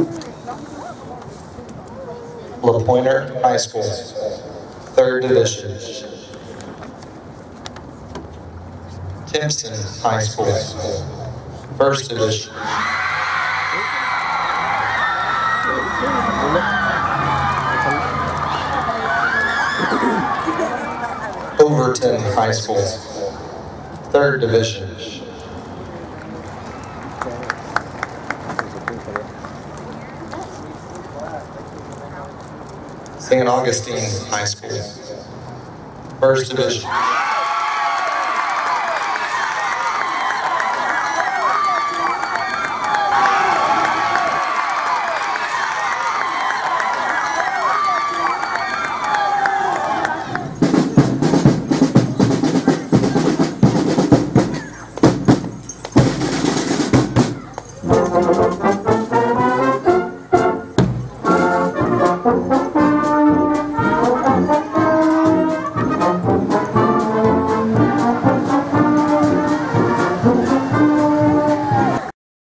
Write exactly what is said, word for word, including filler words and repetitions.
LaPointer High School, third Division. Timpson High School, first Division. Overton High School, third Division. Saint Augustine High School, first Division.